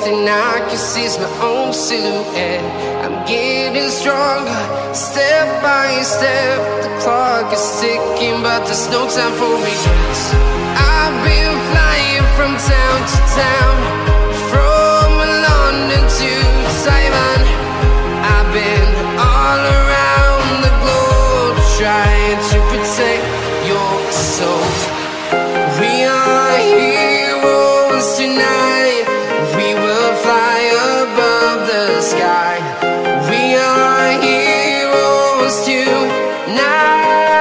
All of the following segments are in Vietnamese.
and I can see my own silhouette. I'm getting stronger, step by step. The clock is ticking, but there's no time for regrets. I've been flying from town to town, from London to Taiwan. I've been all around the globe, trying to protect your soul. We are heroes tonight. We will fly above the sky. We are heroes tonight.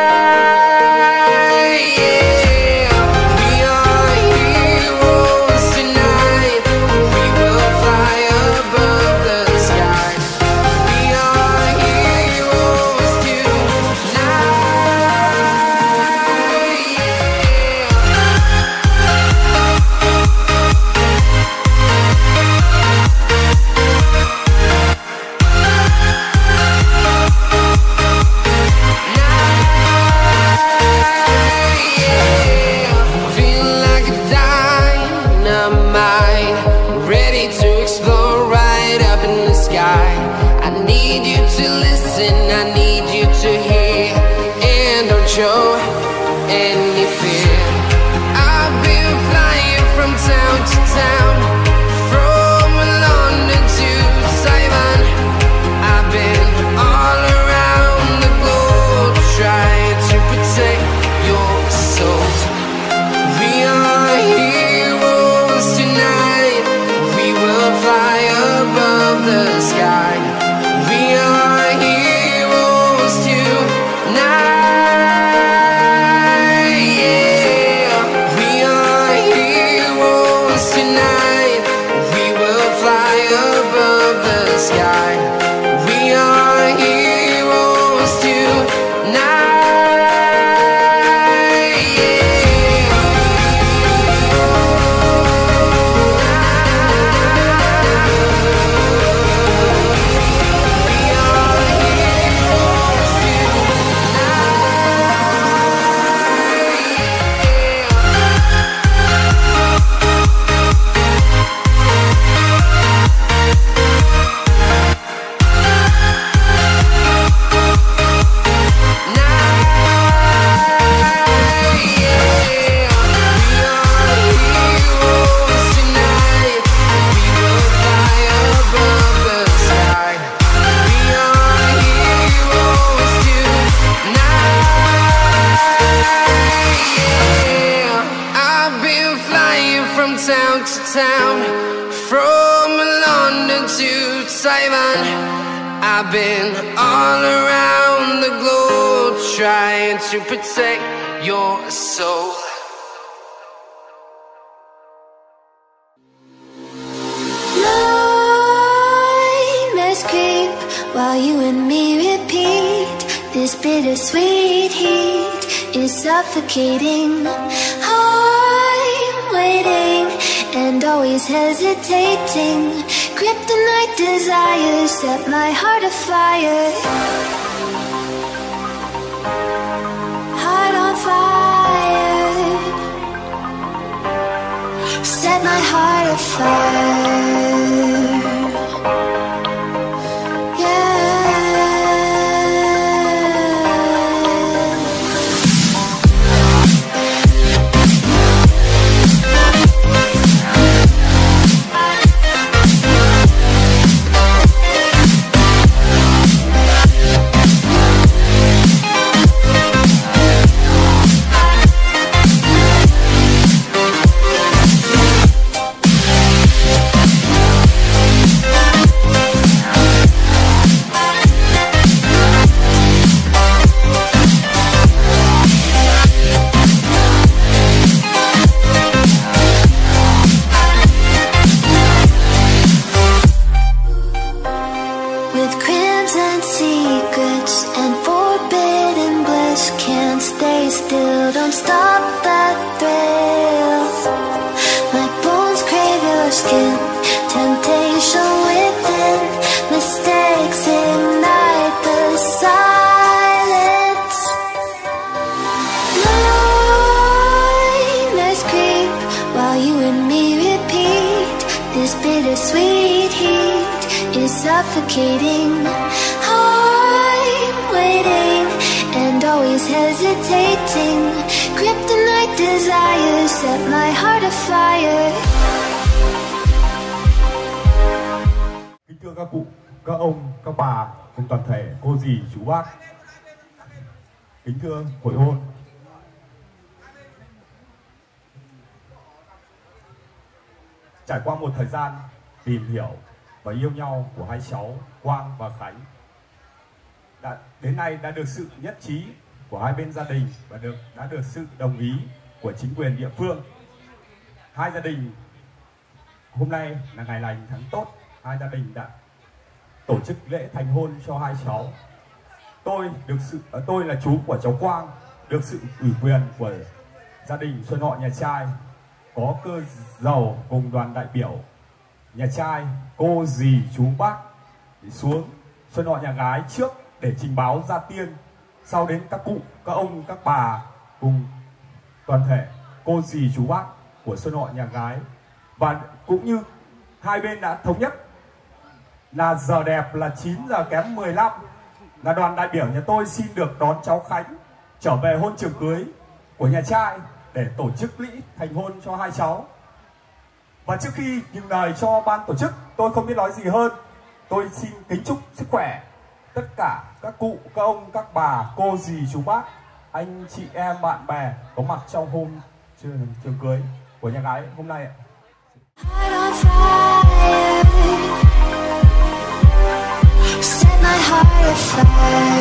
Show any fear. I've been flying from town to town, from London to Taiwan. I've been all around the globe, trying to protect your soul. We are heroes tonight. We will fly above the sky. We are heroes tonight. Town to town, from London to Taiwan. I've been all around the globe, trying to protect your soul. Nightmares creep while you and me repeat. This bittersweet heat is suffocating. I'm waiting and always hesitating. Kryptonite desires set my heart afire. Heart on fire. Set my heart afire. Don't stop that thrill. My bones crave your skin. Temptation within. Mistakes ignite the silence. Nightmares creep while you and me repeat. This bittersweet suffocating. I'm waiting and always hesitating. Kryptonite desires set my heart afire. Kính thưa các cụ, các ông, các bà cùng toàn thể cô dì, chú bác. Kính thưa hội hôn. Trải qua một thời gian tìm hiểu và yêu nhau của hai cháu Quang và Khánh, đến nay đã được sự nhất trí của hai bên gia đình và đã được sự đồng ý của chính quyền địa phương. Hai gia đình hôm nay là ngày lành tháng tốt, hai gia đình đã tổ chức lễ thành hôn cho hai cháu. Tôi là chú của cháu Quang, được sự ủy quyền của gia đình Xuân Họ nhà trai, có cơ giàu cùng đoàn đại biểu nhà trai, cô dì chú bác xuống Xuân Họ nhà gái trước để trình báo gia tiên, sau đến các cụ, các ông, các bà cùng toàn thể cô dì chú bác của Xuân Họ nhà gái. Và cũng như hai bên đã thống nhất là giờ đẹp là 9 giờ kém 15 là đoàn đại biểu nhà tôi xin được đón cháu Khánh trở về hôn trường cưới của nhà trai để tổ chức lễ thành hôn cho hai cháu. Và trước khi nhường lời cho ban tổ chức, tôi không biết nói gì hơn. Tôi xin kính chúc sức khỏe tất cả các cụ, các ông, các bà, cô dì, chú bác, anh chị em, bạn bè có mặt trong hôm trường cưới của nhà gái hôm nay. Set my heart afire.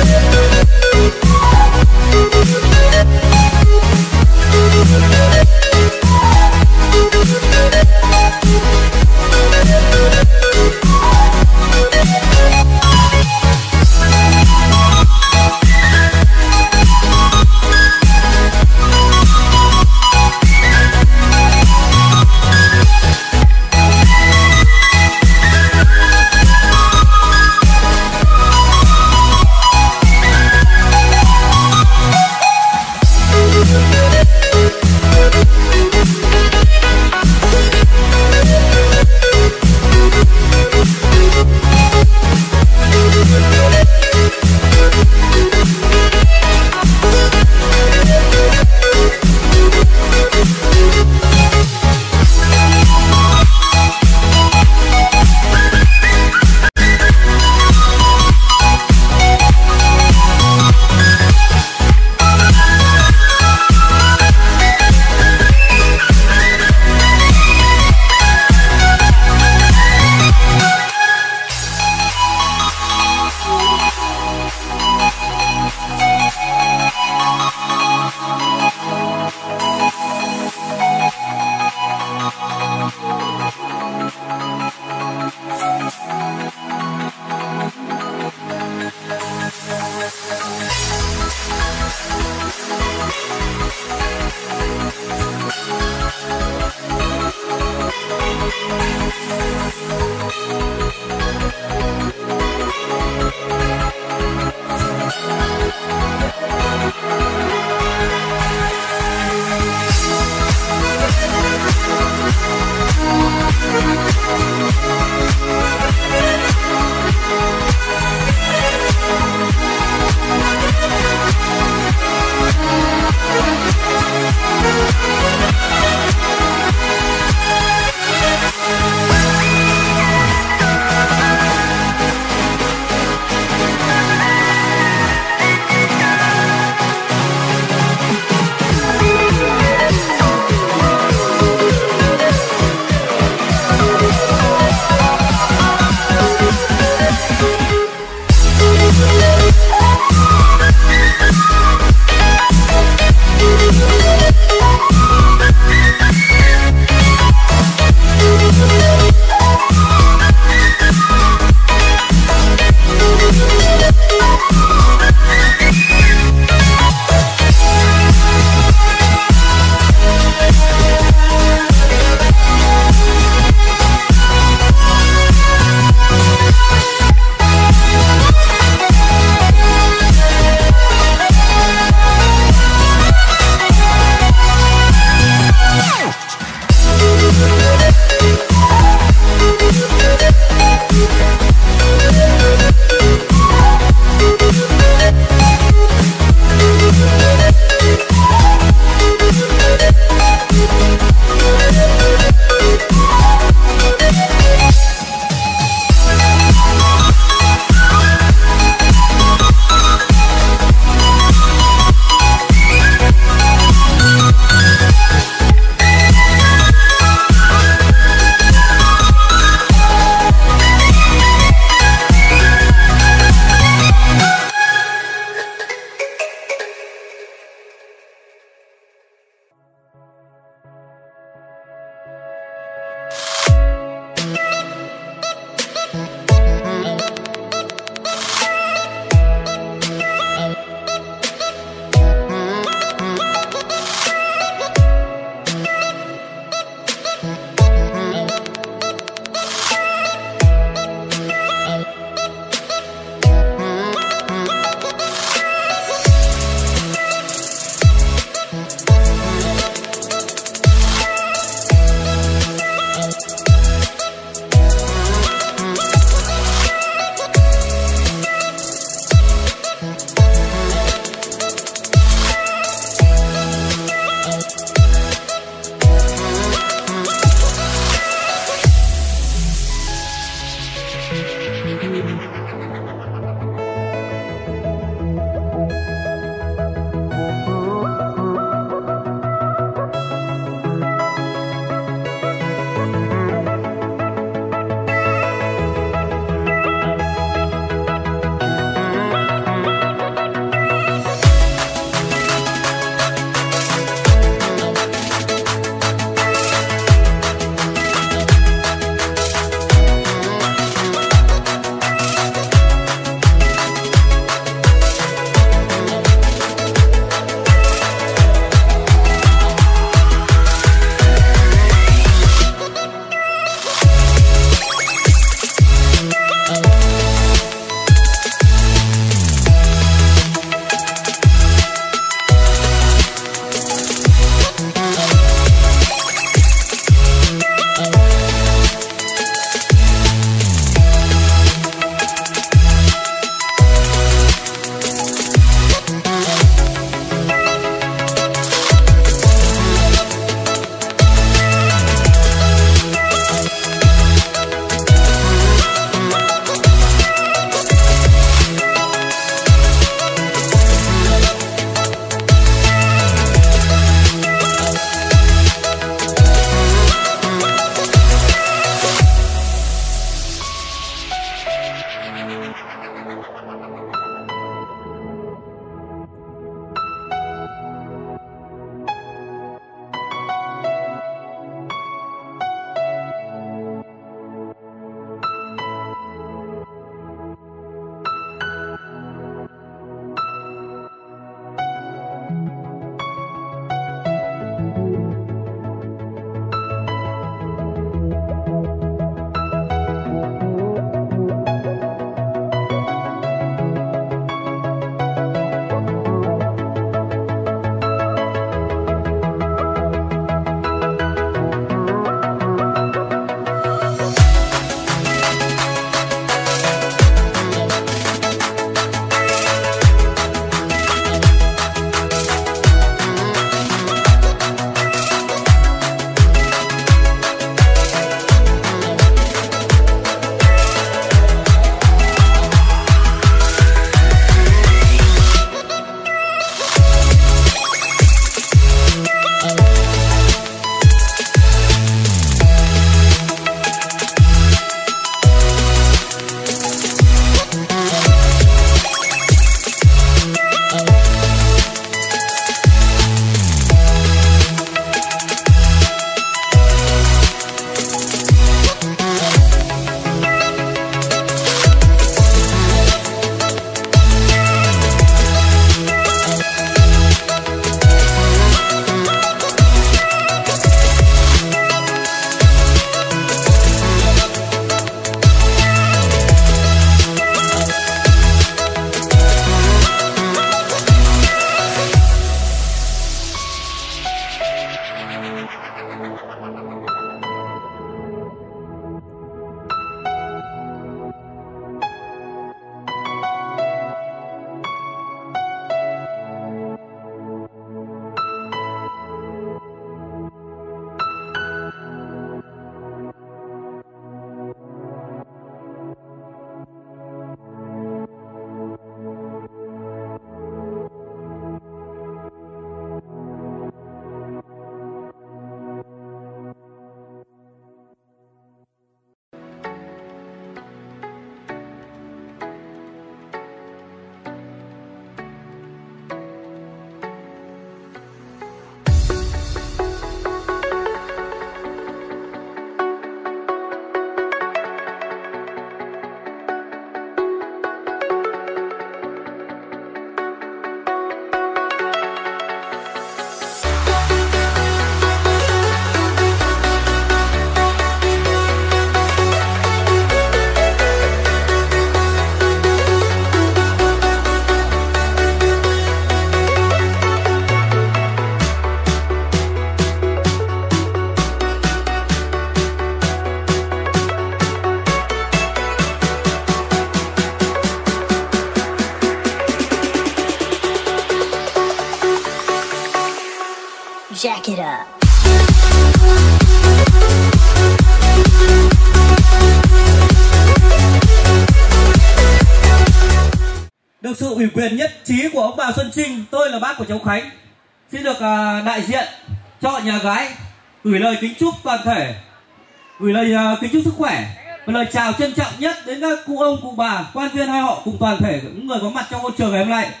ủy quyền nhất trí của ông bà Xuân Trinh, tôi là bác của cháu Khánh, xin được đại diện cho họ nhà gái gửi lời kính chúc toàn thể, gửi lời kính chúc sức khỏe và lời chào trân trọng nhất đến các cụ ông, cụ bà, quan viên hai họ cùng toàn thể những người có mặt trong ngôi trường ngày hôm nay.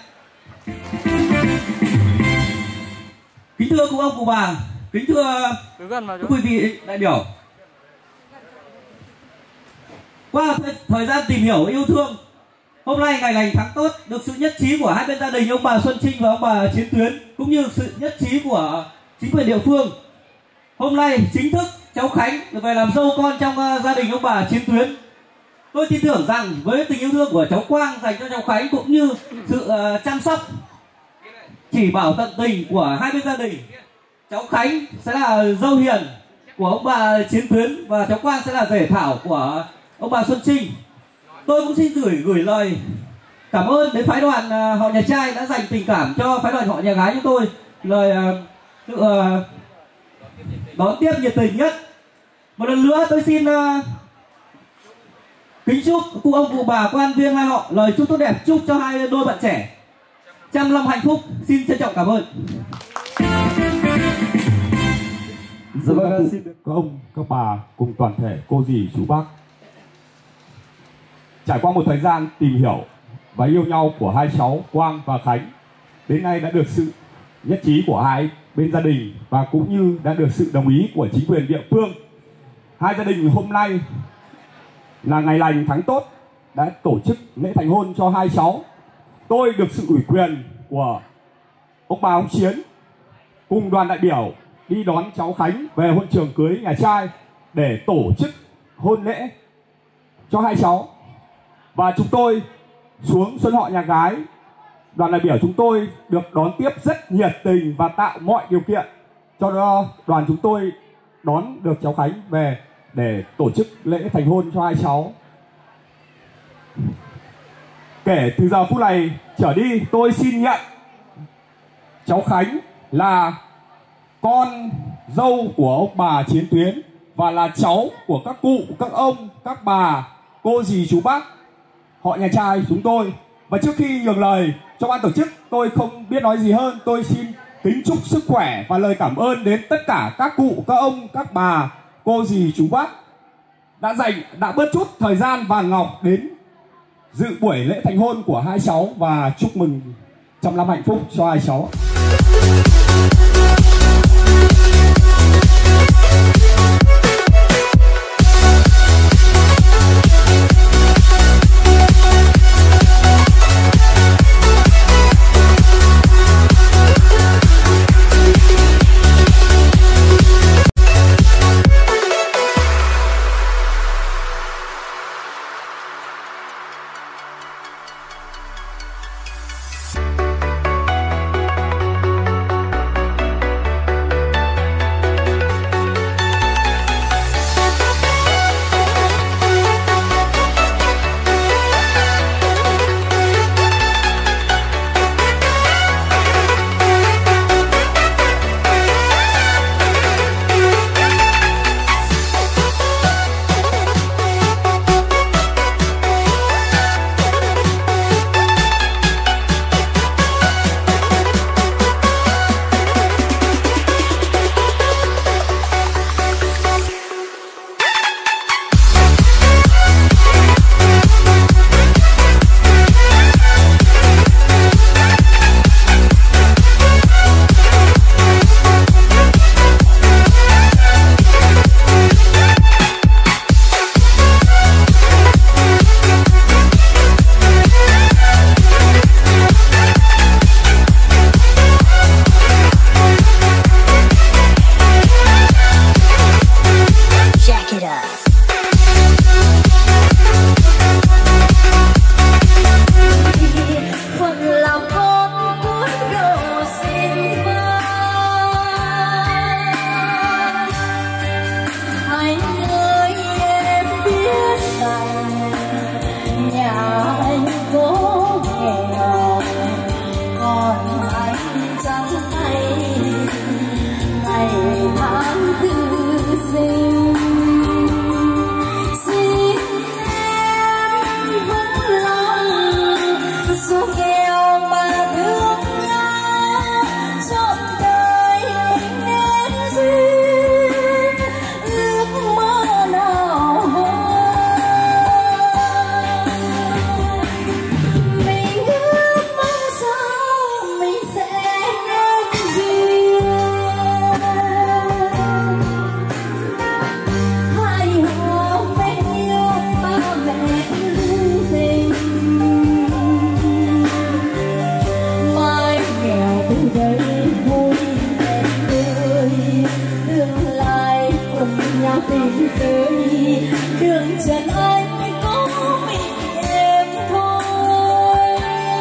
Kính thưa cụ ông, cụ bà, kính thưa quý vị đại biểu, qua thời gian tìm hiểu yêu thương, hôm nay ngày lành tháng tốt, được sự nhất trí của hai bên gia đình ông bà Xuân Trinh và ông bà Chiến Tuyến cũng như sự nhất trí của chính quyền địa phương, hôm nay chính thức cháu Khánh được về làm dâu con trong gia đình ông bà Chiến Tuyến. Tôi tin tưởng rằng với tình yêu thương của cháu Quang dành cho cháu Khánh cũng như sự chăm sóc chỉ bảo tận tình của hai bên gia đình, cháu Khánh sẽ là dâu hiền của ông bà Chiến Tuyến và cháu Quang sẽ là rể thảo của ông bà Xuân Trinh. Tôi cũng xin gửi lời cảm ơn đến phái đoàn họ nhà trai đã dành tình cảm cho phái đoàn họ nhà gái chúng tôi, lời sự đón tiếp nhiệt tình nhất. Một lần nữa tôi xin kính chúc cụ ông, cụ bà, quan viên hai họ lời chúc tốt đẹp, chúc cho hai đôi bạn trẻ trăm năm hạnh phúc. Xin trân trọng cảm ơn. Xin được các ông, các bà cùng toàn thể cô dì chú bác, trải qua một thời gian tìm hiểu và yêu nhau của hai cháu Quang và Khánh, đến nay đã được sự nhất trí của hai bên gia đình và cũng như đã được sự đồng ý của chính quyền địa phương. Hai gia đình hôm nay là ngày lành tháng tốt đã tổ chức lễ thành hôn cho hai cháu. Tôi được sự ủy quyền của ông bà ông Chiến cùng đoàn đại biểu đi đón cháu Khánh về hội trường cưới nhà trai để tổ chức hôn lễ cho hai cháu. Và chúng tôi xuống xuân họ nhà gái, đoàn đại biểu chúng tôi được đón tiếp rất nhiệt tình và tạo mọi điều kiện cho đoàn chúng tôi đón được cháu Khánh về để tổ chức lễ thành hôn cho hai cháu. Kể từ giờ phút này trở đi, tôi xin nhận cháu Khánh là con dâu của ông bà Chiến Tuyến và là cháu của các cụ, các ông, các bà, cô dì chú bác họ nhà trai chúng tôi. Và trước khi nhường lời cho ban tổ chức, tôi không biết nói gì hơn. Tôi xin kính chúc sức khỏe và lời cảm ơn đến tất cả các cụ, các ông, các bà, cô dì chú bác đã bớt chút thời gian vàng ngọc đến dự buổi lễ thành hôn của hai cháu và chúc mừng trăm năm hạnh phúc cho hai cháu. trần anh có mình em thôi.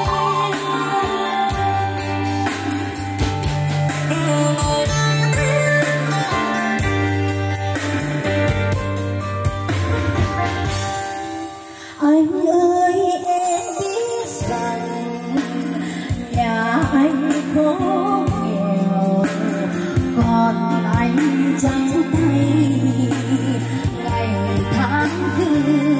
Anh ơi em biết rằng nhà anh có nghèo, còn anh trắng tay ngày tháng thương.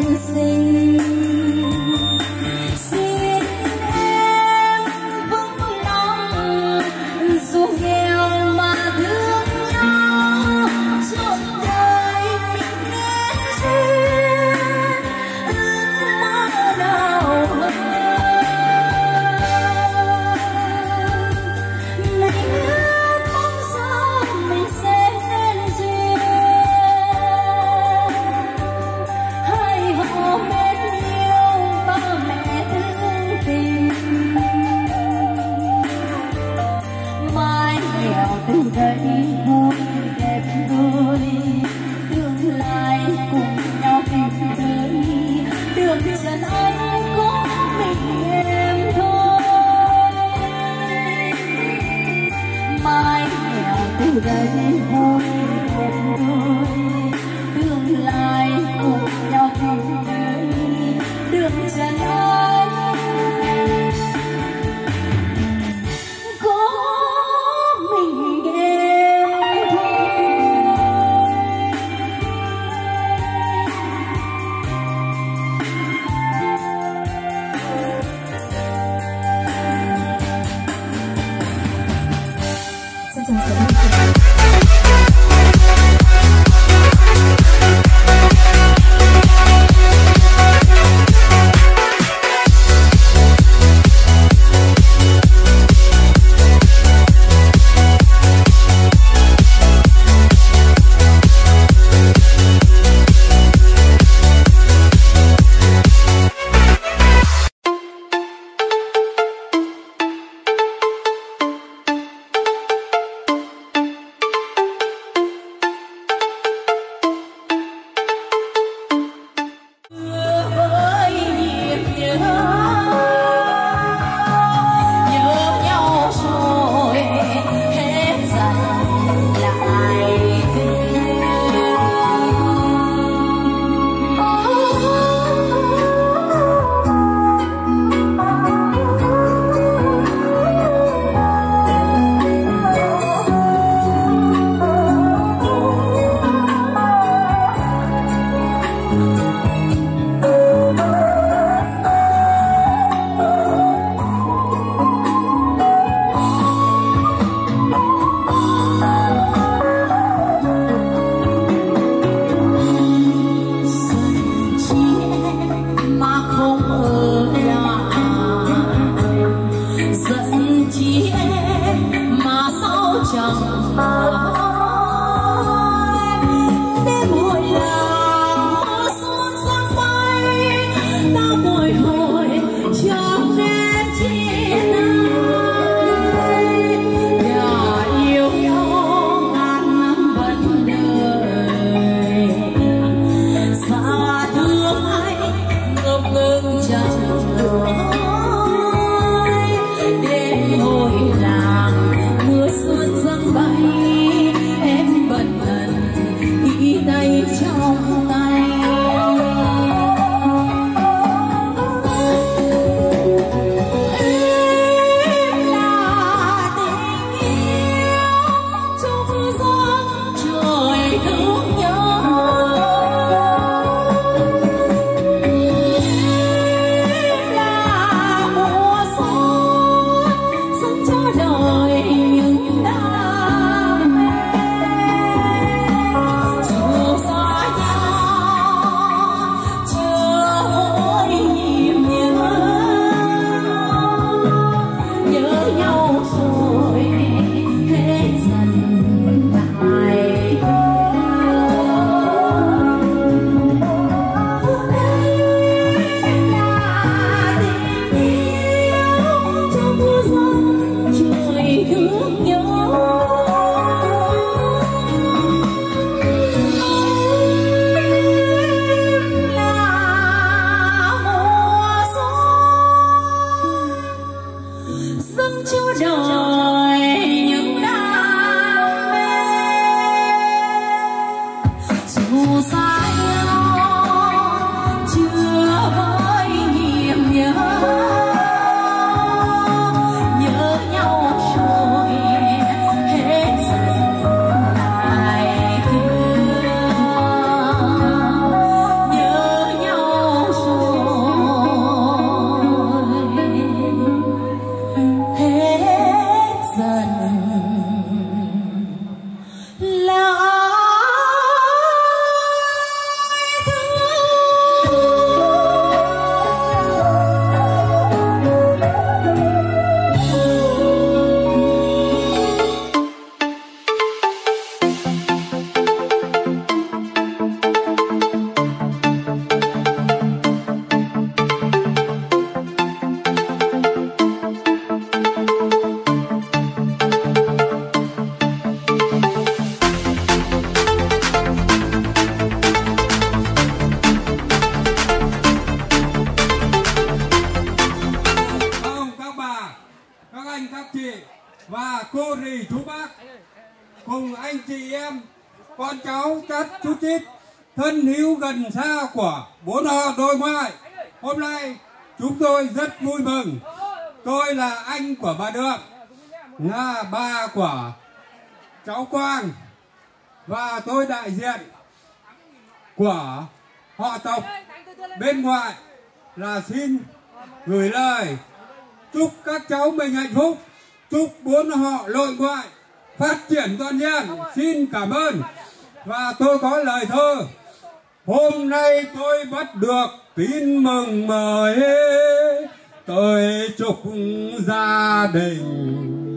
và cô rì chú bác cùng anh chị em, con cháu chắt chú chít thân hữu gần xa của bốn họ đôi ngoại. Hôm nay chúng tôi rất vui mừng. Tôi là anh của bà Được, là bà của cháu Quang, và tôi đại diện của họ tộc bên ngoại là xin gửi lời chúc các cháu mình hạnh phúc, chúc bốn họ nội ngoại phát triển toàn diện. Xin cảm ơn. Và tôi có lời thơ: hôm nay tôi bắt được tin mừng mới, tôi chúc gia đình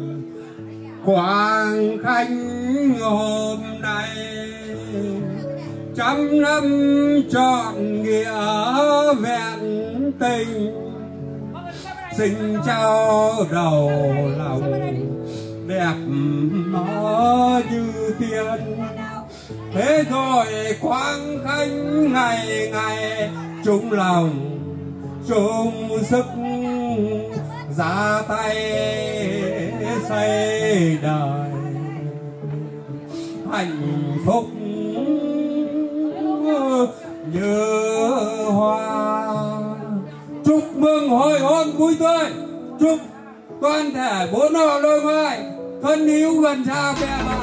Quang Khánh hôm nay trăm năm trọn nghĩa vẹn tình, sinh trao đầu lòng đẹp nó như tiên. Thế rồi Quang Khánh ngày ngày chung lòng chung sức ra tay xây đời hạnh phúc như hoa. Chúc mừng hồi hôn vui tươi, chúc toàn thể bốn họ đôi ngoại thân hữu gần xa bè bạn.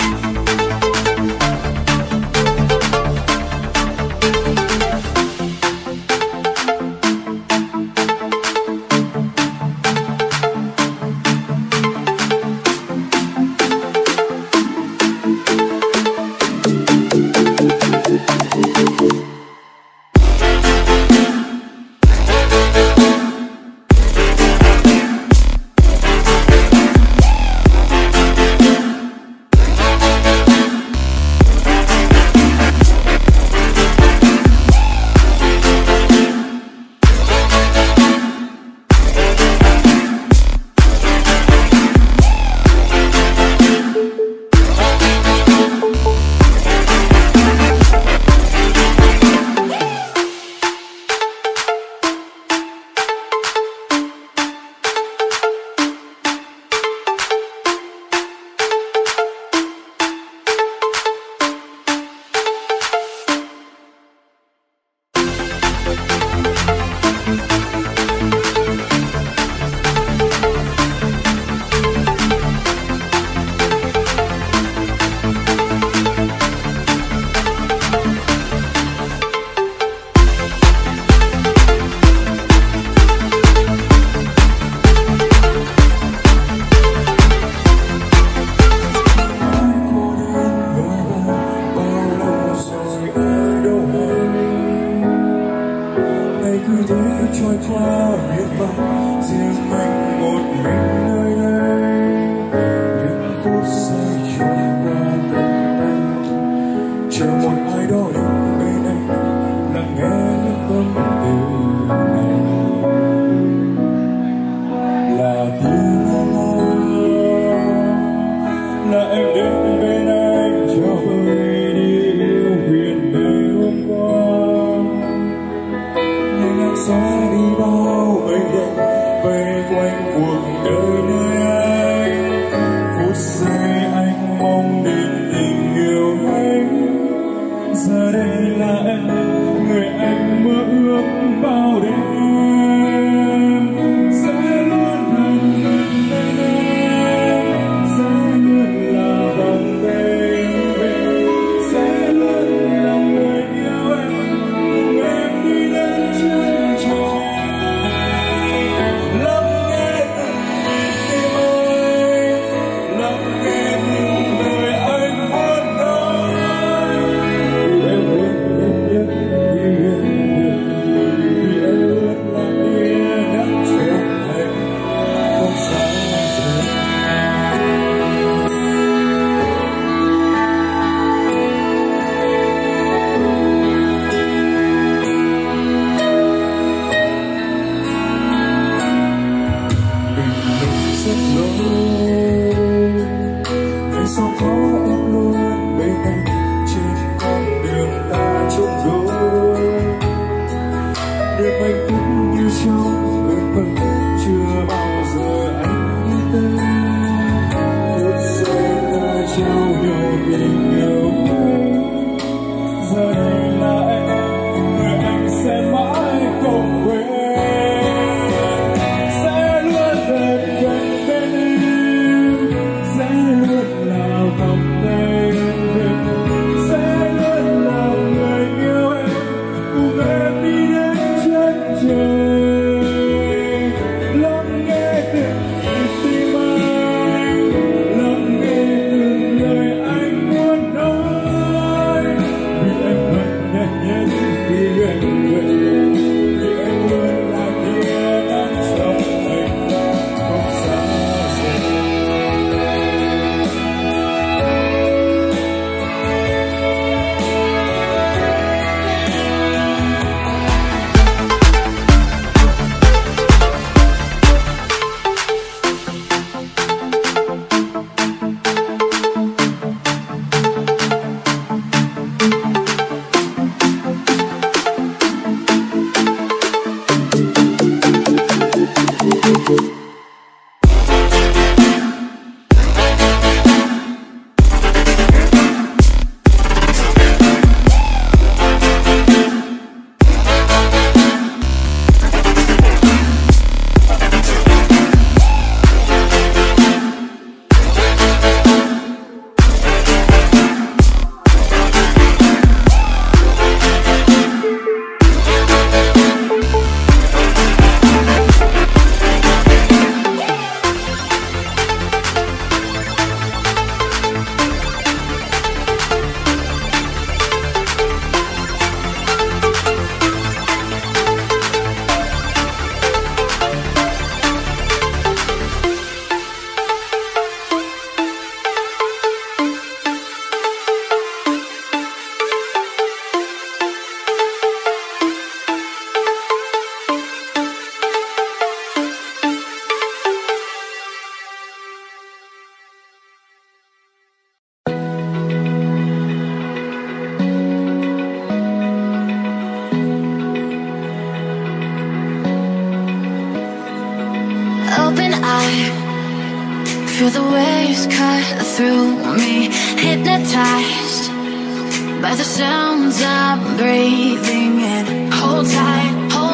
Feel the waves cut through me, hypnotized by the sounds I'm breathing in. Hold tight,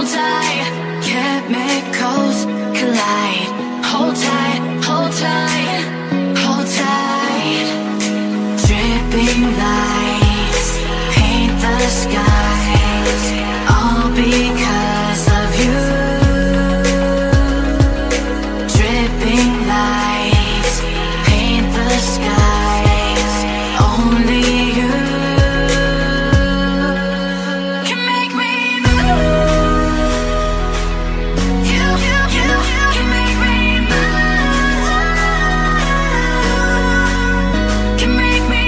chemicals collide. Hold tight, hold tight, hold tight. Dripping lights paint the skies, all because of you. Dripping lights paint the skies, only you can make me move. You can make me move. Can make me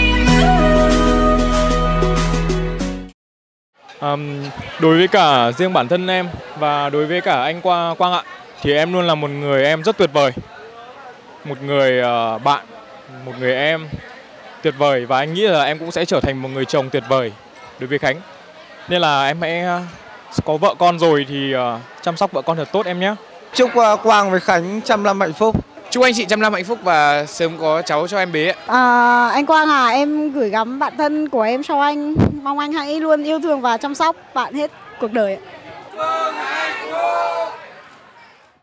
move. Đối với cả riêng bản thân em và đối với cả anh Quang ạ, thì em luôn là một người em rất tuyệt vời, một người bạn, một người em tuyệt vời, và anh nghĩ là em cũng sẽ trở thành một người chồng tuyệt vời đối với Khánh. Nên là em hãy có vợ con rồi thì chăm sóc vợ con thật tốt em nhé. Chúc Quang với Khánh trăm năm hạnh phúc. Chúc anh chị trăm năm hạnh phúc và sớm có cháu cho em bé ạ. Anh Quang à, em gửi gắm bạn thân của em cho anh. Mong anh hãy luôn yêu thương và chăm sóc bạn hết cuộc đời ạ.